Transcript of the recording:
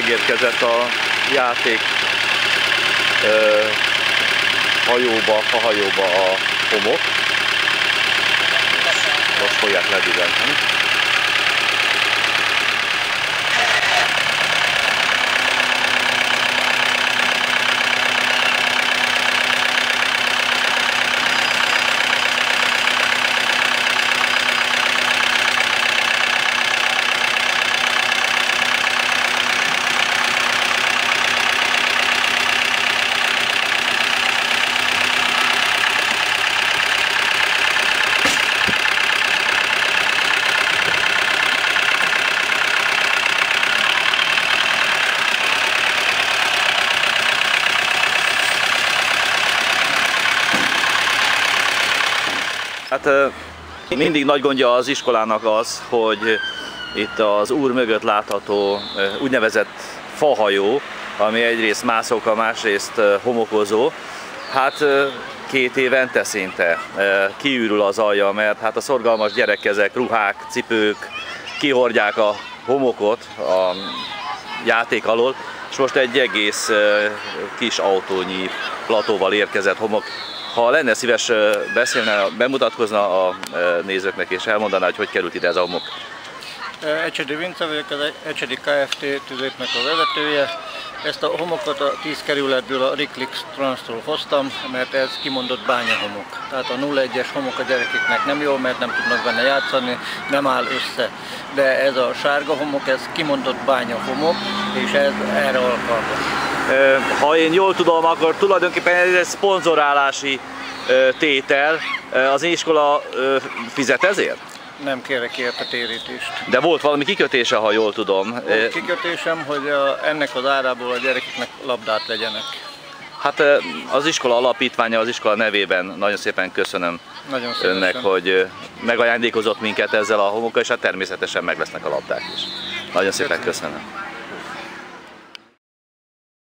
megérkezett a játék hajóba a homok. Most fogják lediventeni. Hát mindig nagy gondja az iskolának az, hogy itt az úr mögött látható úgynevezett fahajó, ami egyrészt mászóka, másrészt homokozó, hát 2 évente szinte kiürül az alja, mert hát a szorgalmas gyerekkezek, ruhák, cipők kihordják a homokot a játék alól, és most egy egész kis autónyi platóval érkezett homok. Ha lenne szíves beszélne, bemutatkozna a nézőknek és elmondaná, hogy került ide ez a homok. Ecsedi Vince vagyok, az Ecsedi Kft. Tüzépnek a vezetője. Ezt a homokot a 10 kerületből, a Riklix Transztól hoztam, mert ez kimondott bányahomok. Tehát a 0-1-es homok a gyerekeknek nem jó, mert nem tudnak benne játszani, nem áll össze. De ez a sárga homok, ez kimondott bányahomok, és ez erre alkalmas. Ha én jól tudom, akkor tulajdonképpen ez egy szponzorálási tétel. Az iskola fizet ezért? Nem kérek érte térítést. De volt valami kikötése, ha jól tudom. Volt kikötésem, hogy ennek az árából a gyerekeknek labdát legyenek. Hát az iskola alapítványa, az iskola nevében nagyon szépen köszönöm önnek, hogy megajándékozott minket ezzel a homokkal, és hát természetesen meg lesznek a labdák is. Nagyon szépen köszönöm.